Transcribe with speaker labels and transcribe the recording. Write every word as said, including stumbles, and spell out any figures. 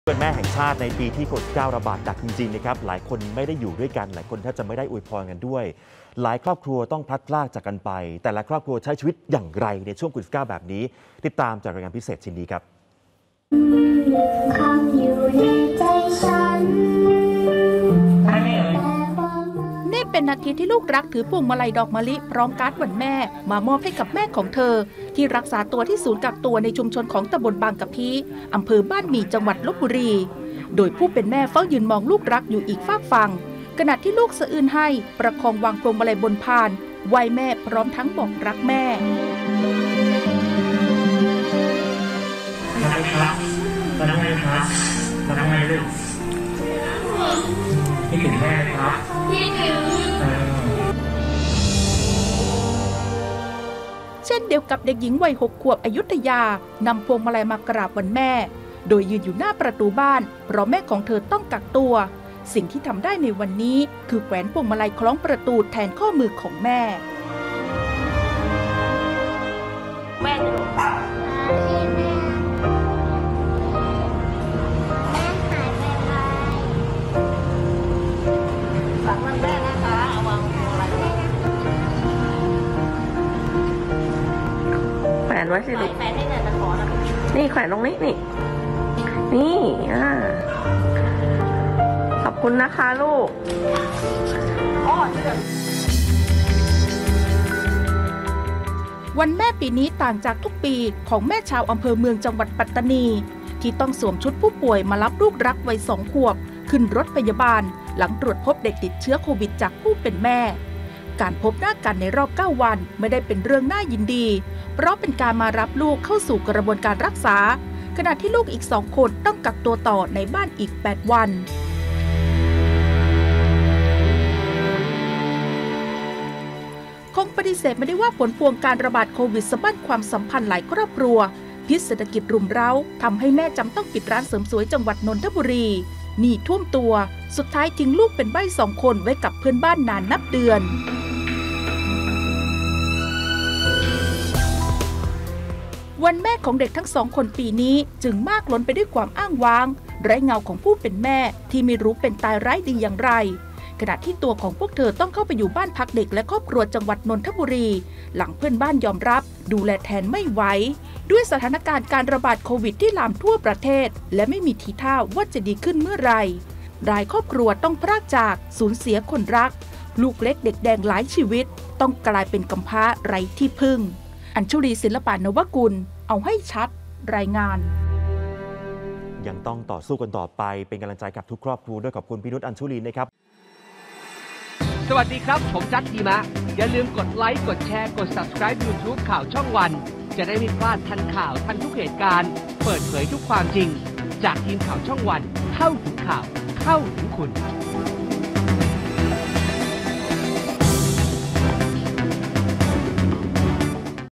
Speaker 1: เป็นแม่แห่งชาติในปีที่โควิด สิบเก้า ระบาดหนักจริงๆนะครับหลายคนไม่ได้อยู่ด้วยกันหลายคนแทบจะไม่ได้อวยพรกันด้วยหลายครอบครัวต้องพลัดพรากจากกันไปแต่ละครอบครัวใช้ชีวิตอย่างไรในช่วงโควิด สิบเก้า แบบนี้ติดตามจากรายงานพิเศษชิ้นนี้ครับ
Speaker 2: นี่เป็นนาทีที่ลูกรักถือพวงมาลัยดอกมะลิพร้อมการ์ดวันแม่มามอบให้กับแม่ของเธอที่รักษาตัวที่ศูนย์กักตัวในชุมชนของตำบลบางกะพีอำเภอบ้านหมี่จังหวัดลพบุรีโดยผู้เป็นแม่เฝ้ายืนมองลูกรักอยู่อีกฝากฝั่งขณะที่ลูกสะอื้นให้ประคองวางพวงมาลัยบนพานไหว้แม่พร้อมทั้งบอกรักแม่
Speaker 3: รักครับรักแม่ครับรักแม่ลูกคิดถึงแม่ครับคิดถึง
Speaker 2: เช่นเดียวกับเด็กหญิงวัยหกขวบอยุธยานำพวงมาลัยมากราบวันแม่โดยยืนอยู่หน้าประตูบ้านเพราะแม่ของเธอต้องกักตัวสิ่งที่ทำได้ในวันนี้คือแขวนพวงมาลัยคล้องประตูแทนข้อมือของแม่
Speaker 4: แม่จะฝังวันแม่นะคะเอาวางพวงมาลัย
Speaker 5: แขวนไว้สิลูก
Speaker 4: แขวนให้เนี่ยตะขอนะ
Speaker 5: นี่แขวนตรงนี้นี่นี่อ่าขอบคุณนะคะลูก
Speaker 2: วันแม่ปีนี้ต่างจากทุกปีของแม่ชาวอำเภอเมืองจังหวัดปัตตานีที่ต้องสวมชุดผู้ป่วยมารับลูกรักวัยสองขวบขึ้นรถพยาบาลหลังตรวจพบเด็กติดเชื้อโควิดจากผู้เป็นแม่การพบหน้ากันในรอบเก้าวันไม่ได้เป็นเรื่องน่ายินดีเพราะเป็นการมารับลูกเข้าสู่กระบวนการรักษาขณะที่ลูกอีกสองคนต้องกักตัวต่อในบ้านอีกแปดวันคงปฏิเสธไม่ได้ว่าผลพวงการระบาดโควิดสะบั้นความสัมพันธ์หลายครอบครัวพิษเศรษฐกิจรุมเร้าทำให้แม่จำต้องปิดร้านเสริมสวยจังหวัดนนทบุรีหนี้ท่วมตัวสุดท้ายทิ้งลูกเป็นใบ้สองคนไว้กับเพื่อนบ้านนานนับเดือนวันแม่ของเด็กทั้งสองคนปีนี้จึงมากล้นไปด้วยความอ้างว้างไร้เงาของผู้เป็นแม่ที่ไม่รู้เป็นตายร้ายดีอย่างไรขณะที่ตัวของพวกเธอต้องเข้าไปอยู่บ้านพักเด็กและครอบครัวจังหวัดนนทบุรีหลังเพื่อนบ้านยอมรับดูแลแทนไม่ไหวด้วยสถานการณ์การระบาดโควิดที่ลามทั่วประเทศและไม่มีทีท่าว่าจะดีขึ้นเมื่อไหร่รายครอบครัวต้องพรากจากสูญเสียคนรักลูกเล็กเด็กแดงหลายชีวิตต้องกลายเป็นกำพร้าไร้ที่พึ่งอัญชุลีศิลปานวกุลเอาให้ชัดรายงาน
Speaker 1: ยังต้องต่อสู้กันต่อไปเป็นกำลังใจกับทุกครอบครัวด้วยขอบคุณพี่นุชอัญชุลีนะครับ
Speaker 6: สวัสดีครับผมจัดทีมะอย่าลืมกดไลค์กดแชร์กด ซับสไครบ์ ยูทูบ ข่าวช่องวันจะได้ไม่พลาดทันข่าวทันทุกเหตุการณ์เปิดเผยทุกความจริงจากทีมข่าวช่องวันเข้าถึงข่าวเข้าถึงคุณ